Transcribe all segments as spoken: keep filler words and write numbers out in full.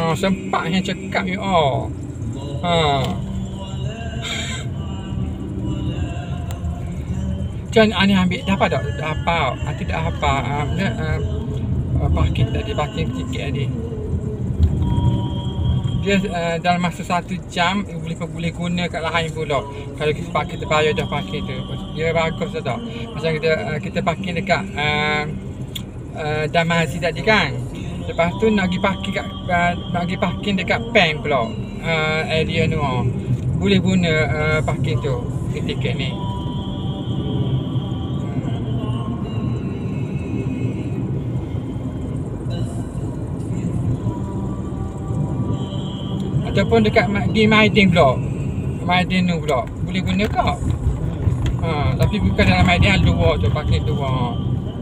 Ha, sempat yang cakap you all. Ha. Jangan ani ambil dapat tak? Dapat. Nanti tak apa. Ah, dia uh, parking tadi, parking tiket tadi. Dia uh, dalam masa satu jam boleh boleh guna kat lain pula. Kalau kita parking kita bayar dah parking tu. Dia bagus tak? Macam kita uh, kita parking dekat uh, uh, Damazi tadi kan. Lepas tu nak pergi parking kat uh, nak pergi parking dekat Pen pula. Uh, area tu oh. Boleh guna uh, parking tu. Tiket ni. Ataupun dekat di Maidin pula. Maidin tu pula. Boleh guna kak? Ha, tapi bukan dalam Maidin, luar tu, parking luar.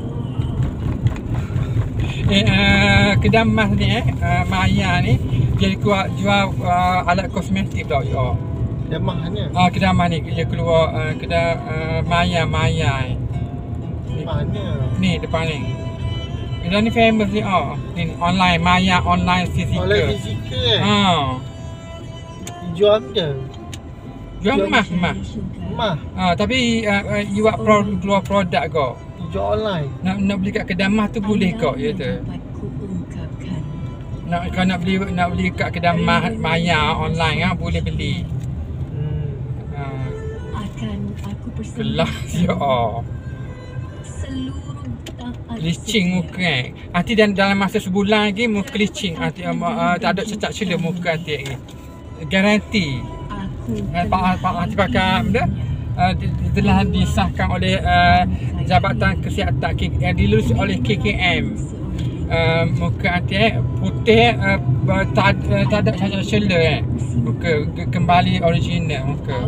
Eh, uh, kedai emas ni eh, uh, Maya ni dia keluar jual uh, alat kosmetik pula ya. Kedai emas ni? Ah, kedai emas ni dia keluar uh, kedai uh, Maya Maya. Di mana? Ni depan ni. Kedai ni famous ni oh. Ni online Maya online physical. Online physical eh? Ha. Jual dia? Jual emas emas. Emas? Ha, tapi uh, uh, you buat pro, keluar produk kau. Jual online? Nak nak beli kat kedai emas tu boleh kau ya tu. Nak kalau nak beli nak beli kat kedai emas Maya online ah boleh beli. Hmm. Ha. Akan aku Kelas ya. Seluruh Licin muka kan. Nanti dan dalam masa sebulan lagi muka licin. Nanti uh, uh, tak ada cacat celah muka nanti lagi. Garanti. Pak Pak nanti pakai benda uh, telah disahkan oleh uh, Jabatan Kesihatan yang dilulus oleh K K M. Uh, muka nanti eh, putih uh, tak, uh, tak ada cacat celah eh. Muka kembali original muka.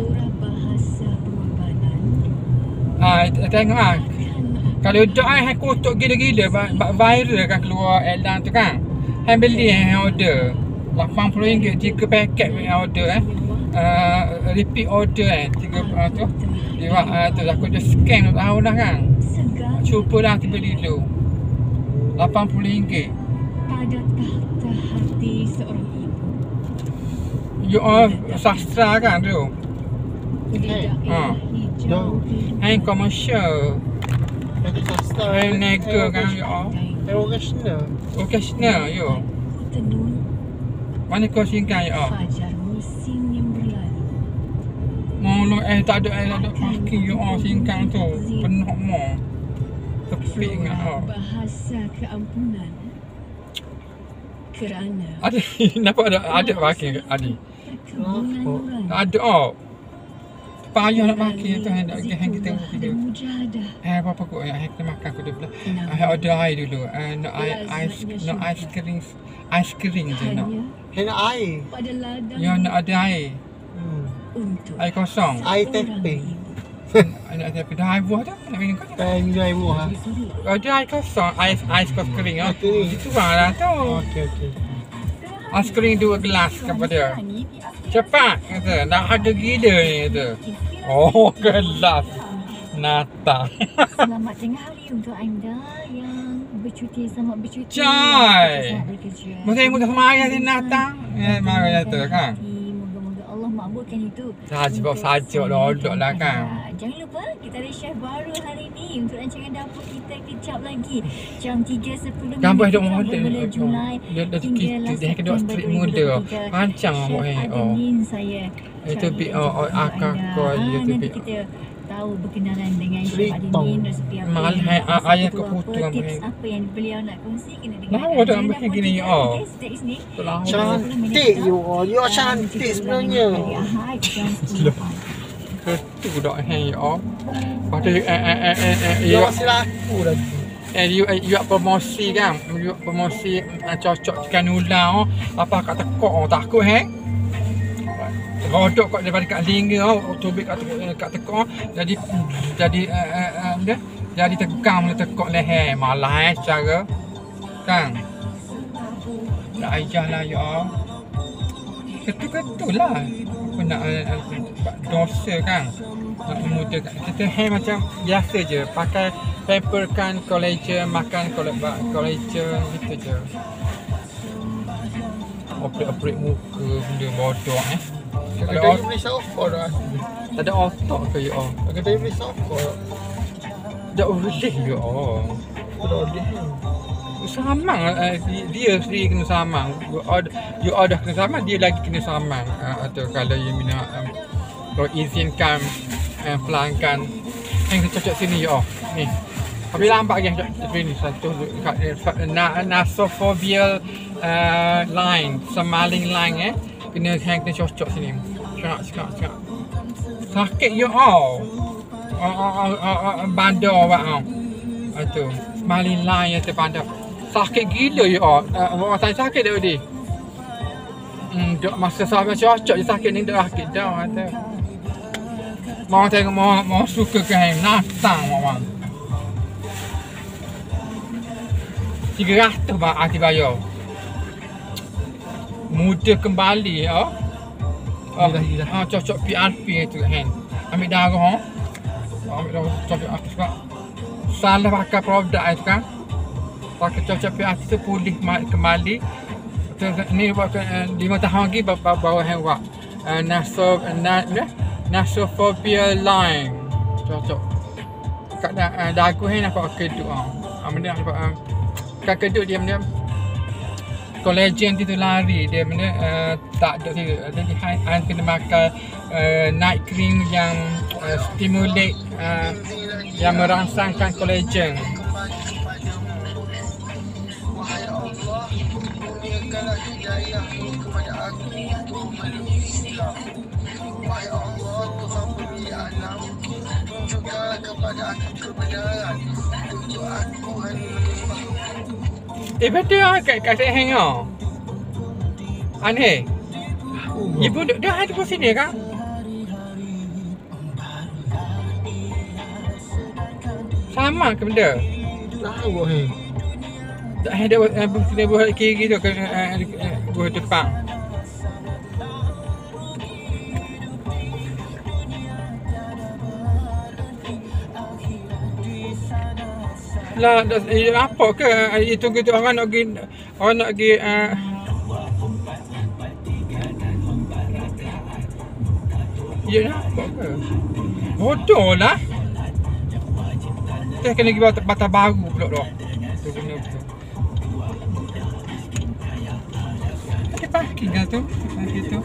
Ah uh, tengok ah. Kalau dak ai kotak gila-gila viral kan keluar iklan tu kan. Hang beli hang order lapan puluh ringgit tiga paket yang order eh. Uh, repeat order eh tiga uh, tu. Dia buat uh, tu aku dah scan tahu dah kan. Cubalah tiba dulu. lapan puluh ringgit. Pada tahta hati seorang ibu. You all sastra kan tu. Ha. Hang commercial. Ada sastra. Hang nega kan you all. Occasional. Occasional yo. Tenun. Mana kau singkat you all? Fajar musim yang berlalu. Molo eh tak ada eh tak ada parking you all singkang tu. Penuh mo. Tepi ingat oh. Bahasa keampunan. Kerana Ada nampak ada ada parking Adi. perkebunan nurani. Ada oh. Payah nak parking tu hendak pergi hang kita Ada video. mujahadah. Eh apa-apa kok ya kita makan aku dulu. Ah order air dulu. Uh, no ice ice no ice cream ice cream je nak. Kena air. Pada ladang Ya nak ada air. Hmm. untuk Air kosong. Air tapping. Nak tapi dah air buah dah nak minum kau. Kayak minum air buah. Ada air kosong, ais ais kos kering ah. Kering. Itu lah tu. Okey okey. Ais kering dua gelas kepada. Cepat kata. Dah harga gila ni kata. Oh gelas. Nata. Selamat tengah hari untuk anda yang bercuti, selamat bercuti. Cai. Selamat bekerja. Mesti mudah semayang ni Nata. Eh marah tu kan. Moga-moga Allah makbulkan itu. Saja saja lodok lah kan. Jangan lupa kita ada chef baru hari ni untuk rancangan dapur kita kejap lagi jam tiga sepuluh Gambar minit dok model bulan Julai dia dah hinggalah kita dia kena September street dua ribu dua muda. puluh tiga. Rancang awak eh. Oh. Admin saya. Itu Charlie bi dan oh juga akak anda. kau Ah, itu nanti bi. kita tahu berkenalan dengan Chef Cerita. Admin resepi apa Mahal, yang hai, masak, ayah itu ke apa, putu yang tips main. apa yang beliau nak kongsi kena dengar. Lawa tak ambil gini ya. Cantik you all. You all cantik sebenarnya. Itu dah hang ya. Pada eh eh eh eh eh You you masih laku lagi. eh you you promosi kan. You promosi uh, cocok ikan ulang oh. Apa kat tekok oh takut hang. Rodok kat daripada kat lingga oh tubik kat tekok kat tekok jadi jadi eh eh eh dia jadi tegang le tekok leher malah eh cara kan. Tak ayah lah ya. Ketul-ketul lah. Apa nak uh, dosa kan. Nak memudahkan. Kita hair macam biasa je. Pakai pamperkan collagen, makan collagen gitu je. operate-operate muka benda bodoh eh. Ada Kalau you beli sofa dah. tak ada otak ke ya? Ada you beli sofa. Tak boleh ya. Kalau dia Samang uh, dia sendiri kena samang. You order, you order kena samang, dia lagi kena samang. Uh, atau kalau you minta um, kalau izinkan uh, pelanggan yang cocok sini ya. Ni. Tapi lambat lagi cocok sini satu kat na, nasophobia uh, line, smiling line eh. Kena hang kena cocok sini. Cakap cakap cakap. Sakit you all. Oh, oh, oh, oh, oh, bandar awak oh. Itu smiling line yang terpandang. Sakit gila you all. Uh, orang saya sakit dah tadi. Hmm, dok masa sampai cocok je sakit ni dah sakit dah kata. Mau tengok mau mau suka ke hang natang orang. tiga ratus bang hati bayar. Mudah kembali oh. Oh, ah, cocok P R P itu hang. Ambil darah oh. Ambil darah cocok aku suka. Salah pakai produk itu kan. Pakai cocok P R P itu pulih kembali. Ni lima tahun lagi bawa hang buat. Naso nasophobia line. Cocok. Kat dagu hang nampak keduk ah. Benda nampak kat keduk dia benda collagen tu lari dia benda uh, tak ada dia jadi hang kena makan uh, night cream yang uh, stimulate uh, yang merangsangkan collagen. Wahai Allah, kurniakanlah hidayah-Mu kepada aku untuk memenuhi Islam. Wahai Allah, Tuhan pemilik alam, tunjukkanlah kepada aku kebenaran untuk aku hanya menyembah. Eh betul ah kat kat hang ah. Aneh. Ibu duduk dah ada di sini kan? Sama ke benda? tahu hei. Tak ada kena buat kiri tu ke buat depan. Lah eh, apa ke itu gitu orang nak pergi orang nak pergi uh, ya apa ke bodoh lah. Kita kena pergi batas, batas baru pula dah. Tu kena betul. Ada parking lah tu. Parking tu.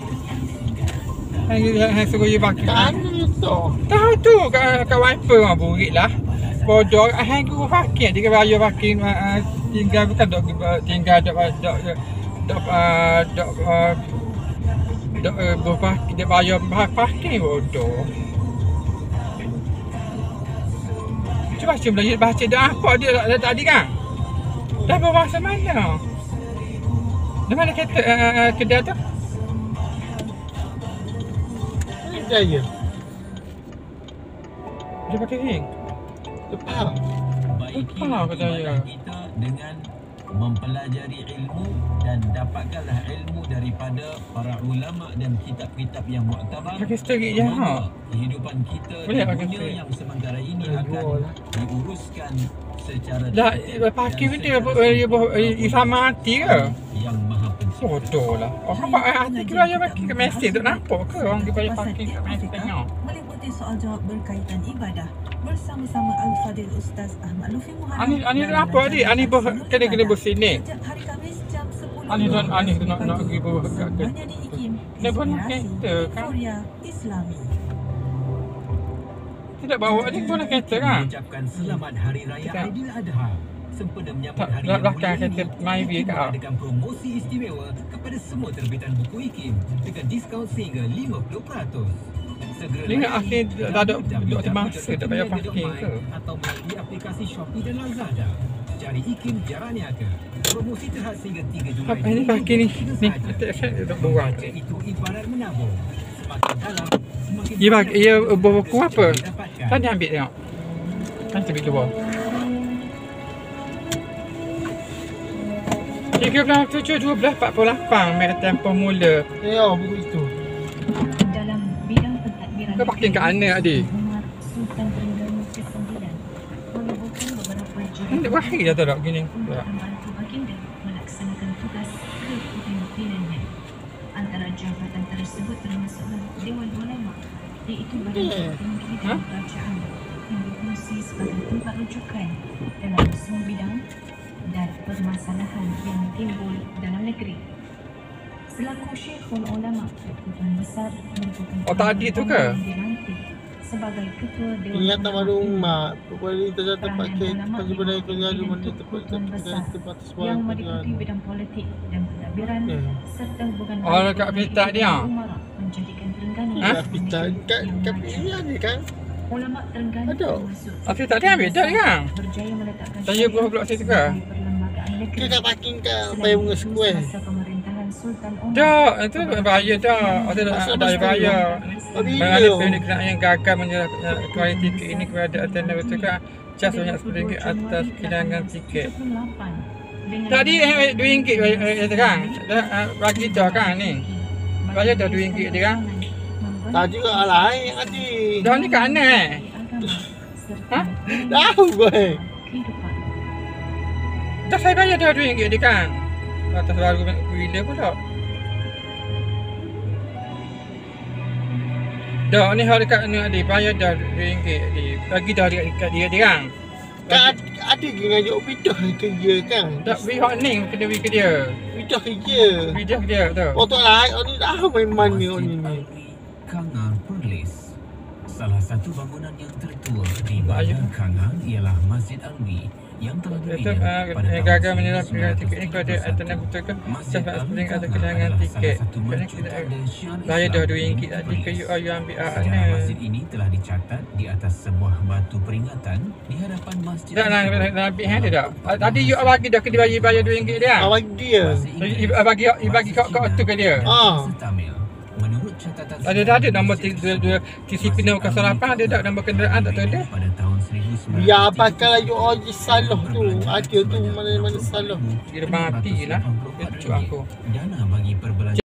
Hang hang suruh you parking. Tak ada tu. Tahu tu kat kat wiper mah burik lah. Bodoh, hang guru parking, dia bayar parking uh, tinggal bukan dok tinggal dok dok dok dok dok dok parking dia bayar parking bodoh. Cuba cuba belajar baca dah apa dia tadi kan? Dah bawa bahasa mana? Di mana kereta uh, kedai tu? Ini jaya. Dia pakai ring. Tepat. Lupa aku tanya. Kita dengan mempelajari ilmu dan dapatkanlah ilmu daripada para ulama dan kitab-kitab yang muktabar. Pakai sterik je ha. Kehidupan kita Boleh di pakai dunia sterik. yang sementara ini Boleh akan jual. diuruskan secara Dah detail parking dan dia secara sama mati ke? yang maha penting. Bodoh lah. Orang pak hati ke bayar parking kat mesej tu nampak ke orang dia bayar parking kat mesej tengok. Meliputi soal jawab berkaitan ibadah bersama-sama Al-Fadil Ustaz Ahmad Lufi Muhammad. Ani ani apa adik? Ani ber kena kena bersini. Sejak hari Khamis jam sepuluh. Ani tu ani tu nak nak pergi ber kat ke. Hanya di IKIM. Dia pun nak Inspirasi kereta kan? Euforia Islami. Tidak bawa ni pun nak kereta kan? Mengucapkan selamat Hari Raya Kita- Aidiladha. Sempena menyambut Tak, hari belak- yang belakang mulia kereta ini, Myvi IKIM kat. mengadakan promosi istimewa kepada semua terbitan buku IKIM dengan diskaun sehingga lima puluh peratus. Segera Dia ingat layari akhir tak ada duduk di masa tak bayar parking ke? atau melalui aplikasi Shopee dan Lazada. Cari IKIM Jarak Niaga. Promosi terhad sehingga tiga Julai. Apa ni parking ni? Ni, sahaja. saya duduk buang. Itu ibarat menabung. Semakin dalam, semakin Dia bagi dia buku apa? didapatkan. Tadi ambil tengok. Nanti ambil dua. tiga belas tujuh dua belas empat puluh lapan merek tempoh mula. Eh, oh, buku itu. Dalam bidang pentadbiran Kau parking kat mana adik? Umar Sultan Terengganu kesembilan melibatkan beberapa Ini berakhir dah tak gini. untuk membantu baginda melaksanakan tugas ke kepemimpinan tersebut termasuklah Dewan Ulama, iaitu badan Yeah. tertinggi Ha? dalam kerajaan yang berfungsi sebagai tempat rujukan dalam semua bidang dan permasalahan yang timbul dalam negeri. Selaku Syekhul Ulama, Tuan Besar merupakan Oh, tadi tu ke? yang dilantik sebagai ketua Dewan Ingatan Ulama baru Timur. mak. Pokoknya terjadi Peranan pakai ulama pagi pada kerja di mana dibentuk tempat Tuan Besar tempat yang sebuah meliputi bidang politik dan pentadbiran Ya. serta hubungan Oh, baik dekat dengan Petak dia? Ibu Umarah menjadikan Terengganu Ha? Dah pita kat kat ini ada kan? Ulama Terengganu Ada. termasuk Tapi tak ada ambil dah kan? berjaya meletakkan Saya syariah buah blok situ ke? sebagai perlembagaan negeri. Kita parking kat Selain payung bunga itu, square. semasa pemerintahan Sultan Omar, Tak, itu bahaya dah. Ada Masuk ada mesti. bahaya. Oh, bila? Bagaimana pihak kerajaan yang gagal menyerah kualiti tiket ini kepada attender betul kan? Cas banyak sepuluh ringgit atas kehilangan tiket. Tadi eh, dua ringgit eh, terang. Dah eh, bagi dah kan ni. Bayar dah dua ringgit dia kan? Tak juga lain hati. Dah ni kat mana eh? Ha? Tahu boy. Dah saya bayar dah dua ringgit dia kan? Atas baru bila pula? Dah ni hari dekat ni ada bayar dah dua ringgit dia. Bagi dah dekat dekat dia dia kan? Kan ada ke ngajak bidah kerja kan? Tak beri hot ni kena beri ke dia. Bidah kerja. Beri dia ke dia tu. Oh tak lain. Oh ni dah main mana oh ni ni. Kangar Perlis. Salah satu bangunan yang tertua di Ayuh. Bandar Kangar ialah Masjid Alwi yang telah Itu dibina uh, pada gagal tahun menyerah seribu pilihan sembilan tiket ini ratus kepada tiga puluh attender satu. betul ke? Masjid Sebab Alwi spring ada Kangar kehilangan adalah tiket. salah satu Kerana mercu kita tanda syiar bayar Islam dah dua di ringgit tadi ke Perlis. you you ambil ah Sejarah ni. masjid ini telah dicatat di atas sebuah batu peringatan di hadapan masjid. Tak nak nak ambil hand dia tak? Ah, Tadi you bagi dah kena bayar bayar dua ringgit dia. Awak dia. You bagi you bagi kau kau tu ke dia. Ah. Tamil. Menurut catatan Ada dah ada nombor T C P nombor kosong lapan ada tak nombor kenderaan tak tahu ada. pada tahun seribu sembilan ratus Biar pakai lagi oji salah tu. Ada tu mana-mana salah. Dia mati lah. Kecuk aku. Dana bagi perbelajaran